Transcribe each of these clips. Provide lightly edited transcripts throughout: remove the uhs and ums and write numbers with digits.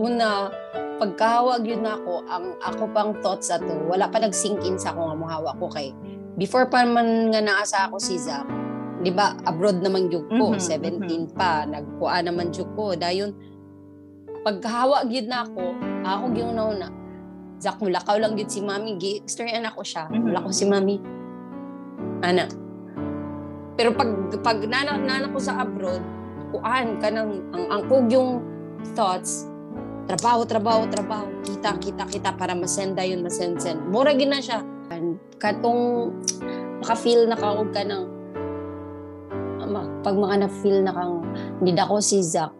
una, pagkahawag yun ako, ang ako pang thoughts ato, wala pa nag-sink in sa ako nga muhawa ko kay. Before pa man nga naasa ako si Zach, di ba, abroad naman yun ko, 17 pa, nagkuha naman yun ko. Dayon, pagkahawag yun na ako yung nauna. Zach, mulakaw lang yun si mami, gi-extryan ako siya, mulakaw si mami. Ana. Pero pag nana ko sa abroad, kuan ka ng, ang yung thoughts, trabaho, kita para masenda yun, masend. Mura gina siya. Katong maka-feel na kaog ka ng, pag mga na-feel na kang, need ako si Zach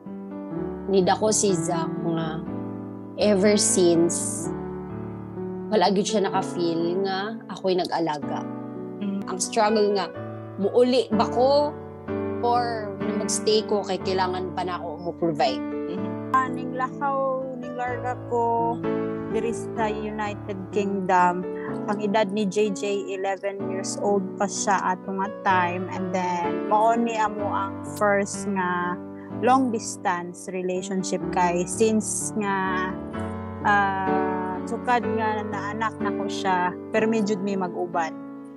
nga, ever since, wala gyud siya naka-feel nga, ako'y nag-alaga. Ang struggle nga, muuli ba ko, or mag-stay ko, kay kailangan pa na ako mo-provide. Ning lakaw, ning larga ko, diri sa United Kingdom, ang edad ni JJ, 11 years old pa siya at nga time. And then, maoni amo ang first nga long distance relationship kay since nga sukad nga na anak na ko siya, pero medyo may mag-uban.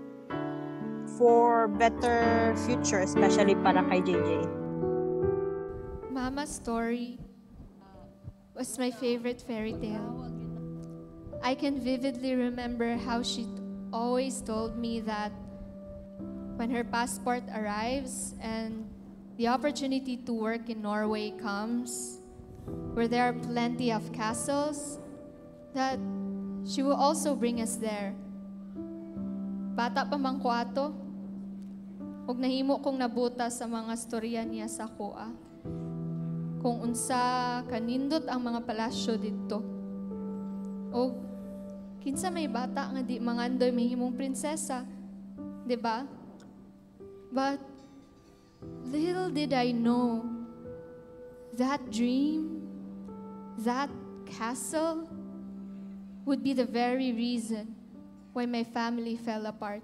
For better future, especially para kay JJ. Mama's story was my favorite fairy tale. I can vividly remember how she always told me that when her passport arrives and the opportunity to work in Norway comes, where there are plenty of castles, that she will also bring us there. Bata pa man ko ato, ug nahimo kong nabuta sa mga storya niya sa kuha. Kung unsa kanindot ang mga palasyo dito. O kinsa may bata nga di mangandoy mahimong prinsesa, di ba? But little did I know that dream, that castle would be the very reason why my family fell apart.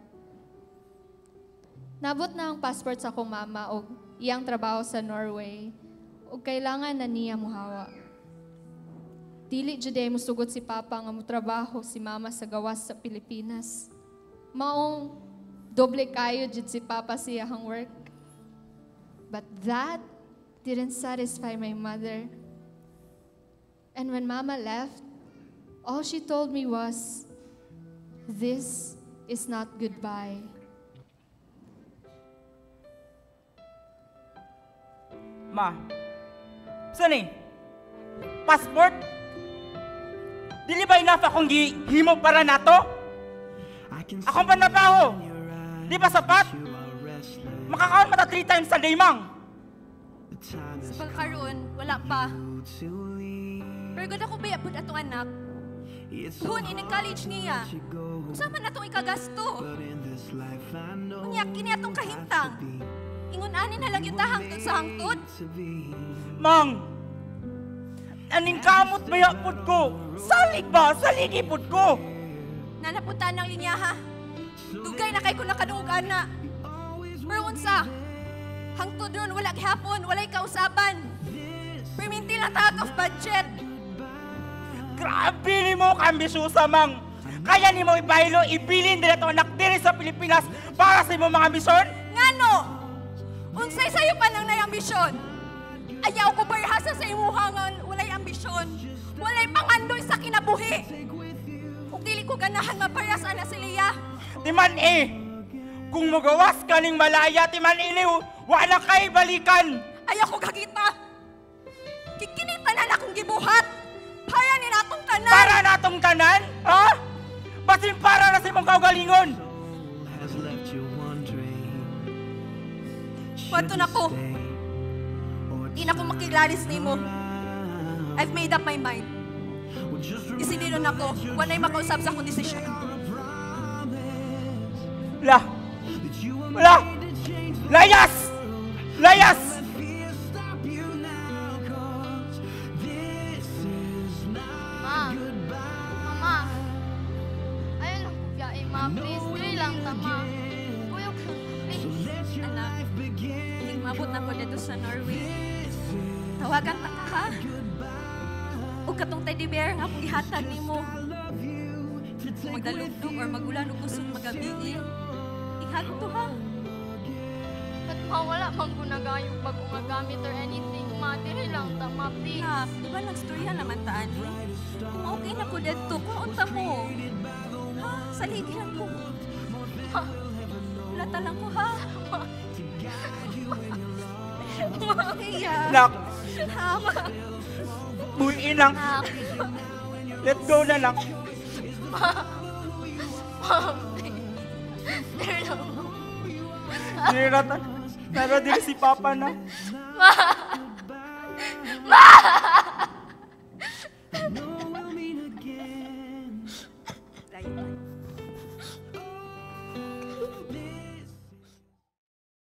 Nabot na ang passport sa akong mama o iyang trabaho sa Norway o kailangan na niya muhawa. Dili juday mo sugot si Papa nga mo trabaho si Mama sa gawas sa Pilipinas. Maong doble kayo jud si Papa siya hang work. But that didn't satisfy my mother. And when Mama left, all she told me was, "This is not goodbye." Ma, saan eh? Passport? Dili ba enough akong gihimo para nato? Akong panabaho, di ba sapat? Makakaon mata 3 times a day, mang. Sa pagkaroon, wala pa. Pero gud ako bayapod atong anak. Doon, in-college niya. Kung saan man atong ikagasto. Unya, kini atong kahintang. Ingon-ani na lang yung tahangtod sa hangtod. Mang, aning kamot bayapod ko. Salig ba? Saligipod ko. Nanapuntaan ng linya, ha? Dugay na kay ko nakadugan na. Pero unsa, hangtod doon, wala gihapon, walay kausaban. Perminti lang out of budget. Grabe ni mo kambisusa, mang. Kaya ni mo ibaylo, ibilin din ito anak diri sa Pilipinas para sa imong mga ambisyon? Ngano? Unsay sayo pa nang nayambisyon? Ayaw ko barhasa sa imuhangan, walay ambisyon. Walay pangandoy sa kinabuhi. Ug dili ko ganahan maparasa na si Leah. Timan kung magawas ka ning malaya, timan iliw, wala kay balikan. Ayaw ko gagita. Kikinita na akong gibuhat. Para ni natong tanan. Para natong tanan? Ha? Basin para na sa imong kaugalingon. Wato na ko. Di na ko makilalis ni mo. I've made up my mind. Isinilon ako, walay makausap sa akong desisyon. Wala! Layas! Layas! Mama, ayun lang po biyahe, ma. Please, dili lang tama. Uyok, please. Anak, hingmabot na ko dito sa Norway. Tawagan ta ka, ha? Ug katong teddy bear nga kung ihatag ni mo. Magdalugdog or magulan o kusog magabi. Ihat to ha. At mawala mang gunagayong bagong magamit or anything. Ma, diri lang tama, please. Ha, di ba nagstorya naman taan eh? Kung okay na ko dito, kung unta mo. Ha, saligi lang ko. Ha, lata lang ko ha. Iya. Nak, Tama. buhiin lang. Let go na lang. Niratan. Nara din si Papa na. Ma!